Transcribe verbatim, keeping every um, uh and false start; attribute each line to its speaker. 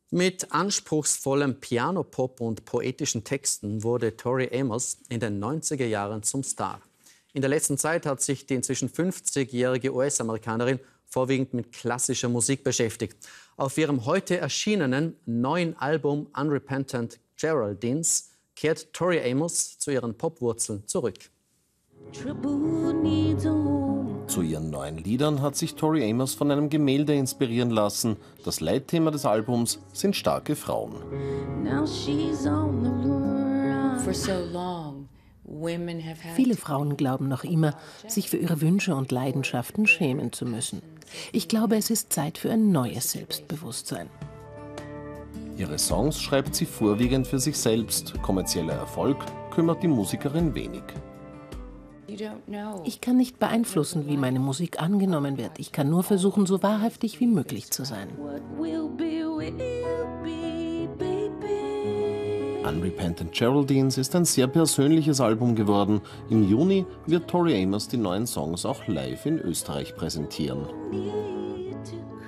Speaker 1: Mit anspruchsvollem Piano-Pop und poetischen Texten wurde Tori Amos in den neunziger Jahren zum Star. In der letzten Zeit hat sich die inzwischen fünfzigjährige U S-Amerikanerin vorwiegend mit klassischer Musik beschäftigt. Auf ihrem heute erschienenen neuen Album Unrepentant Geraldines kehrt Tori Amos zu ihren Popwurzeln zurück.
Speaker 2: Zu ihren neuen Liedern hat sich Tori Amos von einem Gemälde inspirieren lassen. Das Leitthema des Albums sind starke Frauen.
Speaker 3: Viele Frauen glauben noch immer, sich für ihre Wünsche und Leidenschaften schämen zu müssen. Ich glaube, es ist Zeit für ein neues Selbstbewusstsein.
Speaker 2: Ihre Songs schreibt sie vorwiegend für sich selbst. Kommerzieller Erfolg kümmert die Musikerin wenig.
Speaker 3: Ich kann nicht beeinflussen, wie meine Musik angenommen wird. Ich kann nur versuchen, so wahrhaftig wie möglich zu sein.
Speaker 2: Unrepentant Geraldines ist ein sehr persönliches Album geworden. Im Juni wird Tori Amos die neuen Songs auch live in Österreich präsentieren.